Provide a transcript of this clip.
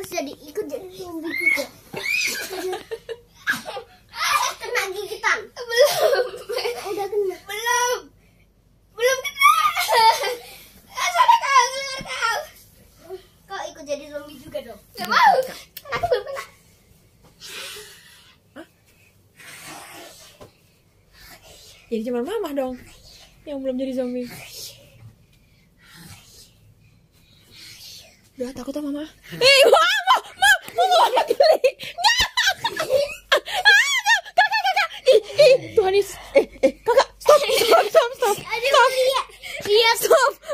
jadi ikut jadi zombie juga. Kena gigitan. Belum. Udah kena. Belum kena. Sana kau, keluar kau. Kau ikut jadi zombie juga dong. Gak mau. Aku belum kena. Jadi cuma mama dong yang belum jadi zombie. Udah takut sama mama. Mama anak geli. Kakak. Tuhan Yesus. Kakak, stop. Iya. Stop.